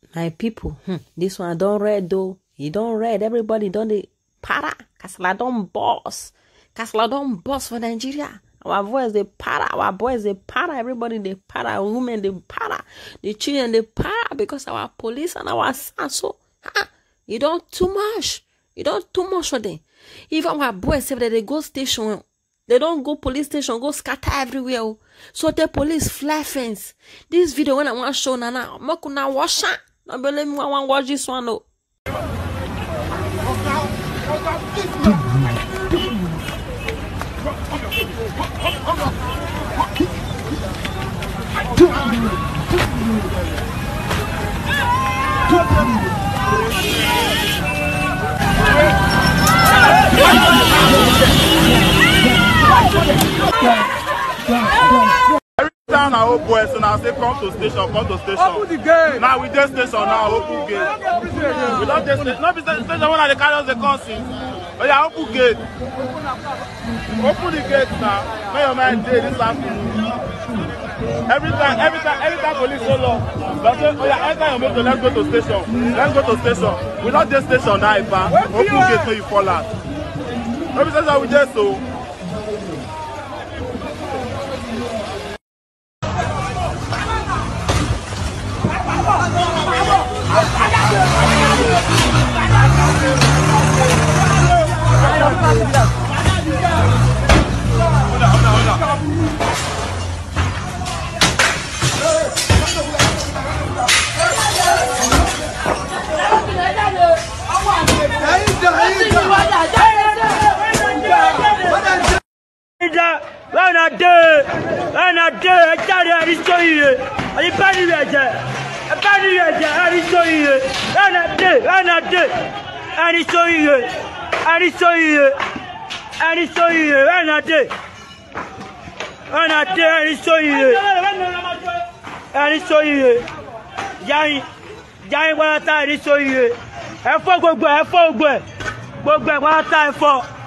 My people, this one don't read though. You don't read. Everybody don't they para. Kasala don't boss. Kasala don't boss for Nigeria. Our boys they para. Our boys they para. Everybody they para. Our women they para. The children they para because our police and our sons. So, you don't too much. You don't too much for them. Even our boys say that they go station. They don't go police station, go scatter everywhere. So the police fly fence. This video when I want to show Nana, I'm not gonna watch it. I believe me, I want to watch this one. No. Every time I open boys, and I say come to station. Open the gate. Now we just station now, open gate. We don't just station. No, station when they carry us the consent. Oh yeah, open gate. Open the gate now. May your man day this afternoon. Every time police so long. But oh yeah, enter your motor, let's go to station. Let's go to station. We don't just station now, but open gate so you fall out. Every time we just so. Giant, what I thought, it's so you. F4, go, F4, go.